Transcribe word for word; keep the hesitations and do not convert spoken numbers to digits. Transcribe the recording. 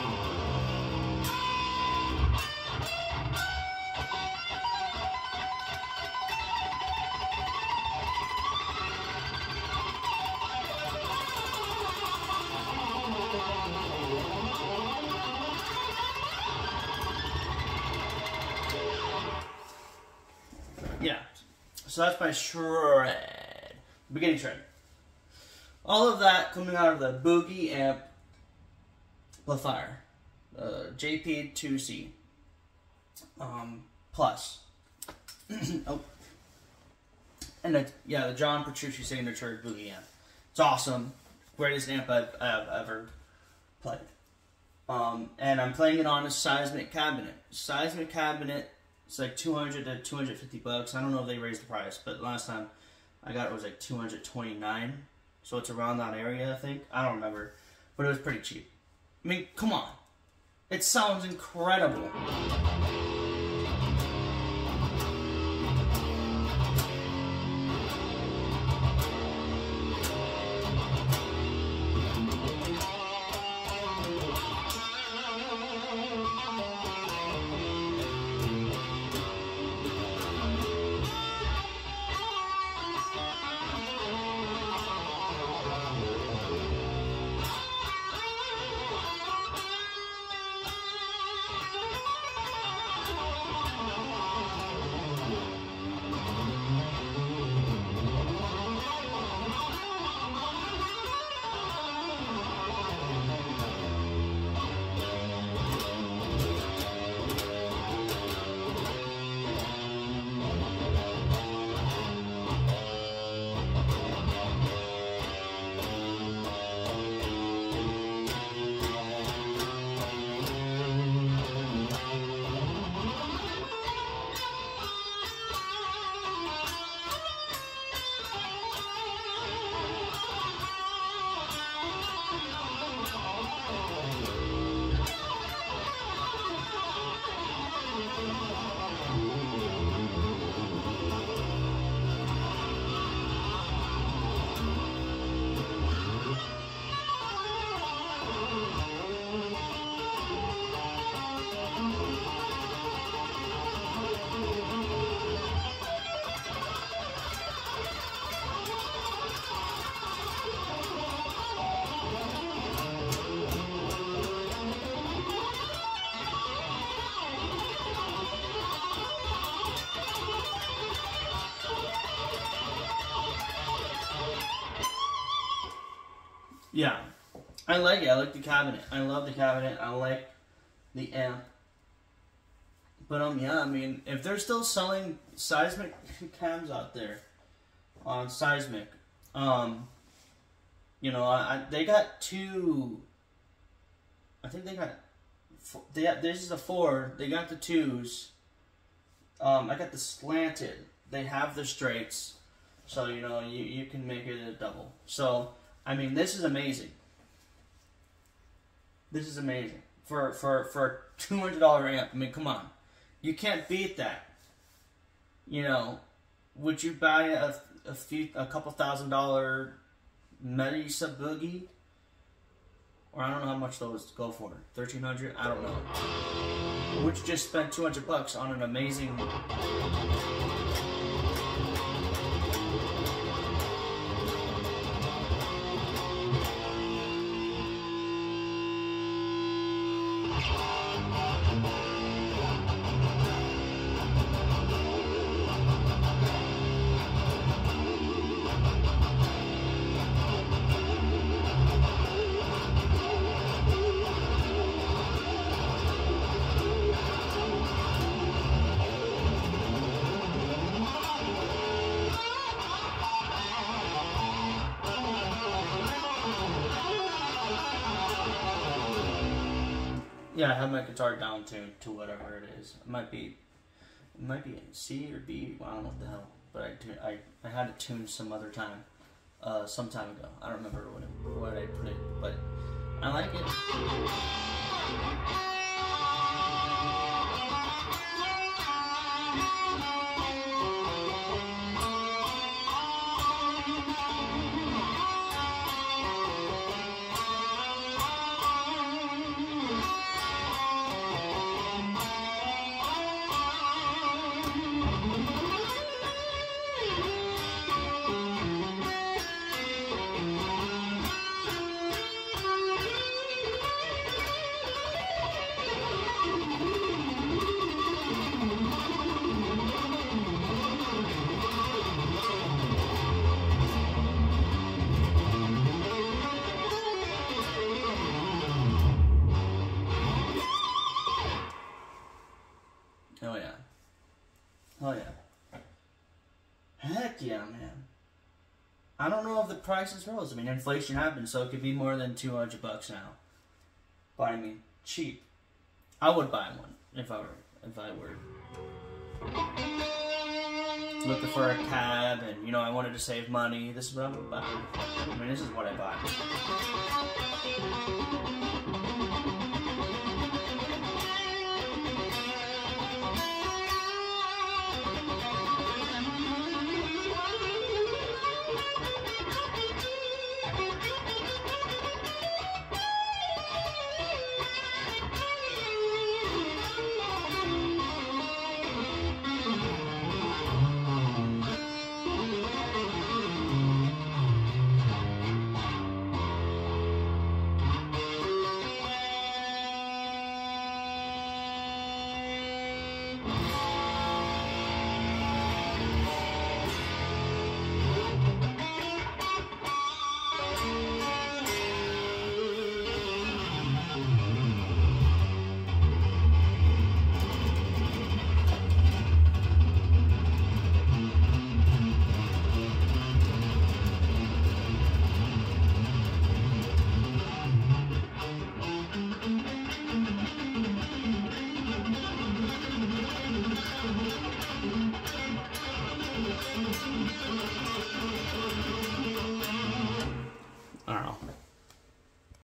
Yeah, so that's my shred, beginning shred. All of that coming out of the Boogie Amplifier, uh, J P two C um, Plus. Oh, and the, yeah, the John Petrucci signature Boogie Amp. It's awesome, greatest amp I've, I've ever played. Um, and I'm playing it on a Seismic cabinet. Seismic cabinet. It's like two hundred to two hundred fifty bucks. I don't know if they raised the price, but last time I got it was like two hundred twenty-nine. So it's around that area, I think. I don't remember, but it was pretty cheap. I mean, come on. It sounds incredible. Yeah, I like it. I like the cabinet. I love the cabinet. I like the amp. But um, yeah, I mean, if they're still selling Seismic Cabs out there on Seismic, um, you know, I, I they got two. I think they got. Four, they got, this is a four. They got the twos. Um, I got the slanted. They have the straights, so you know you you can make it a double. So. I mean, this is amazing. This is amazing. For for for a two hundred dollar amp, I mean, come on. You can't beat that. You know, would you buy a, a few, a couple thousand dollar Mesa Boogie? Or I don't know how much those go for. thirteen hundred? I don't know. Would you just spend two hundred bucks on an amazing... Yeah, I have my guitar down tuned to whatever it is. It might be, it might be C or B. Well, I don't know what the hell. But I, I, I had it tuned some other time, uh, some time ago. I don't remember what it, what I put it, but I like it. Oh yeah. Heck yeah, man. I don't know if the prices rose. I mean, inflation happened, so it could be more than two hundred bucks now. But I mean, cheap. I would buy one if I were if I were looking for a cab, and you know I wanted to save money. This is what I would buy. I mean, this is what I buy.